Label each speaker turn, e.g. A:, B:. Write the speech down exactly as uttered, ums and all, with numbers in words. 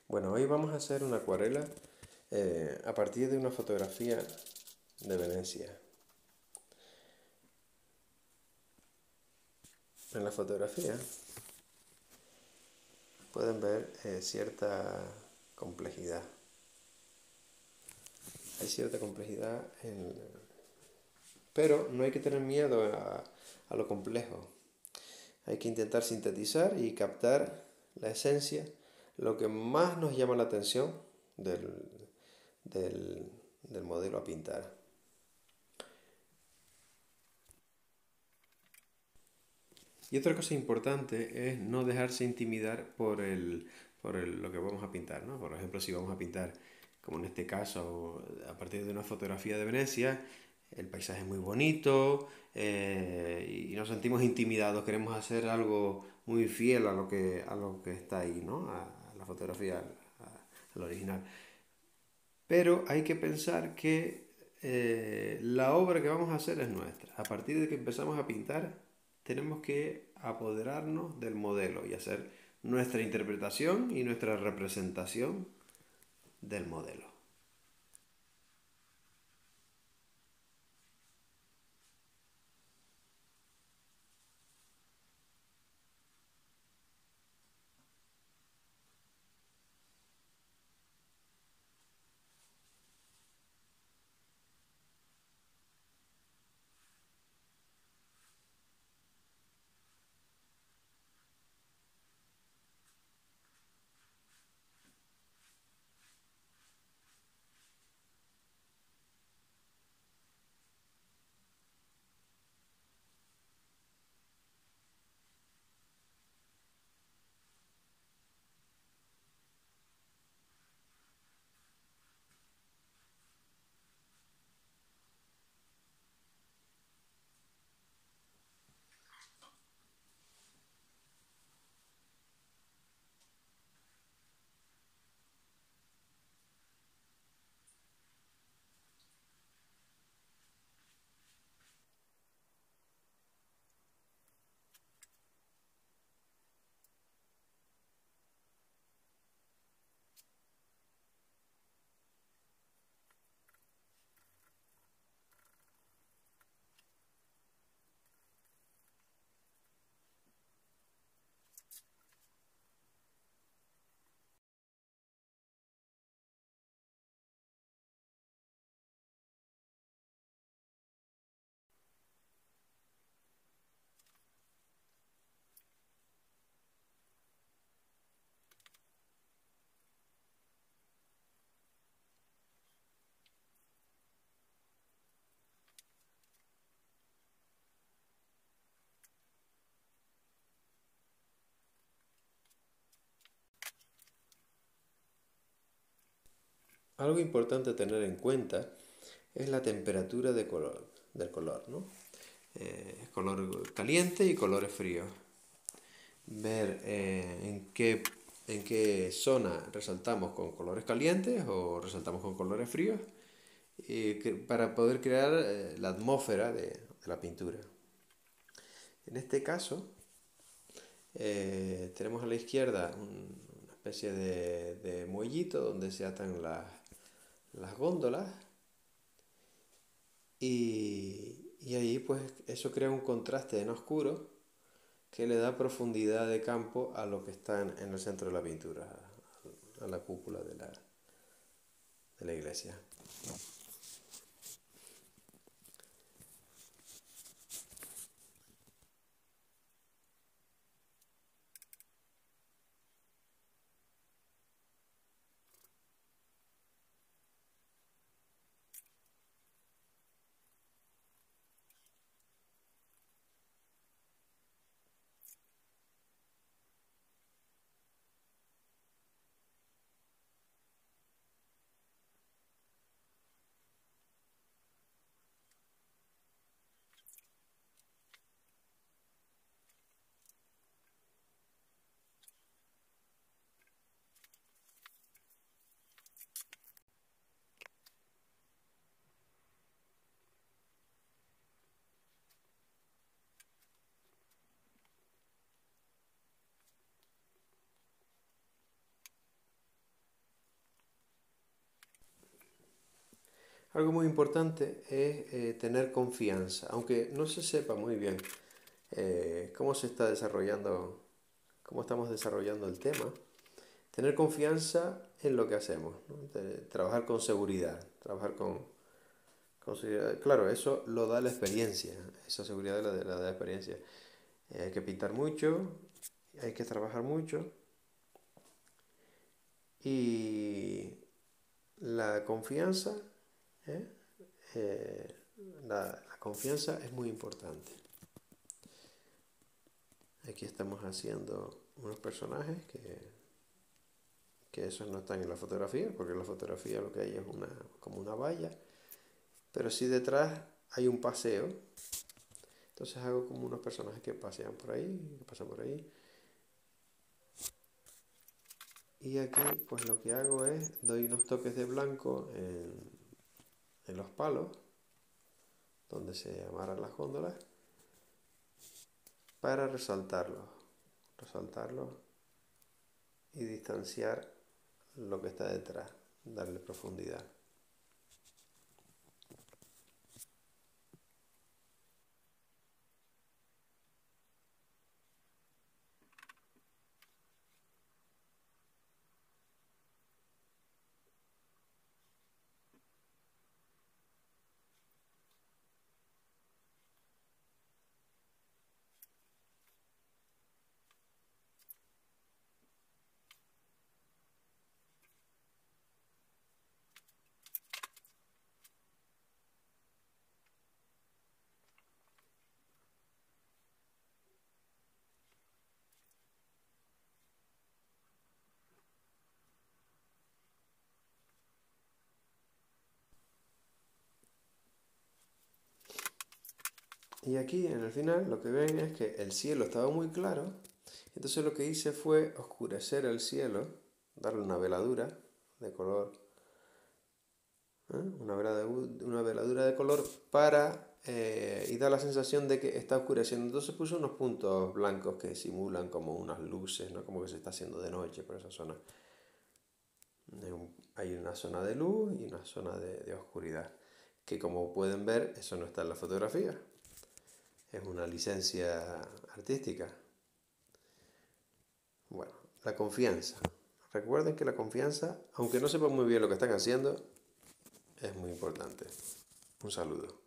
A: Bueno, hoy vamos a hacer una acuarela eh, a partir de una fotografía de Venecia. En la fotografía pueden ver eh, cierta complejidad. Hay cierta complejidad, en... pero no hay que tener miedo a, a lo complejo. Hay que intentar sintetizar y captar la esencia, lo que más nos llama la atención del, del, del modelo a pintar. Y otra cosa importante es no dejarse intimidar por, el, por el- lo que vamos a pintar, ¿no? Por ejemplo, si vamos a pintar, como en este caso, a partir de una fotografía de Venecia, el paisaje es muy bonito eh, y nos sentimos intimidados, queremos hacer algo muy fiel a lo que, a lo que está ahí, ¿no? A, a la fotografía, a- al original. Pero hay que pensar que eh, la obra que vamos a hacer es nuestra. A partir de que empezamos a pintar, tenemos que apoderarnos del modelo y hacer nuestra interpretación y nuestra representación del modelo. Algo importante a tener en cuenta es la temperatura de color, del color, ¿no? Eh, color caliente y colores fríos. Ver eh, en qué, en qué zona resaltamos con colores calientes o resaltamos con colores fríos y que- para poder crear eh, la atmósfera de, de la pintura. En este caso, eh, tenemos a la izquierda un- una especie de, de muellito donde se atan las, las góndolas y, y ahí pues eso crea un contraste en oscuro que le da profundidad de campo a lo que está en, en el centro de la pintura, a la cúpula de la, de la iglesia. Algo muy importante es eh, tener confianza, aunque no se sepa muy bien eh, cómo se está desarrollando, cómo estamos desarrollando el tema. Tener confianza en lo que hacemos, ¿no? De- trabajar con seguridad, trabajar con, con seguridad. Claro, eso lo da la experiencia, esa seguridad la, la da la experiencia. Eh, hay que pintar mucho, hay que trabajar mucho y la confianza, ¿eh? Eh, la, la confianza es muy importante. Aquí estamos haciendo unos personajes que, que esos no están en la fotografía, porque en la fotografía lo que hay es una, como una valla, pero sí detrás hay un paseo. Entonces hago como unos personajes que pasean por ahí, que pasan por ahí. Y aquí pues lo que hago es, doy unos toques de blanco en, en los palos, donde se amarran las góndolas, para resaltarlos, resaltarlos y distanciar lo que está detrás, darle profundidad. Y aquí en el final lo que ven es que el cielo estaba muy claro, entonces lo que hice fue oscurecer el cielo, darle una veladura de color, ¿eh? una, veladura, una veladura de color para eh, y da la sensación de que está oscureciendo. Entonces puse unos puntos blancos que simulan como unas luces, ¿no? Como que se está haciendo de noche por esa zona. Hay una zona de luz y una zona de, de oscuridad, que como pueden ver, eso no está en la fotografía. Es una licencia artística. Bueno, la confianza. Recuerden que la confianza, aunque no sepan muy bien lo que están haciendo, es muy importante. Un saludo.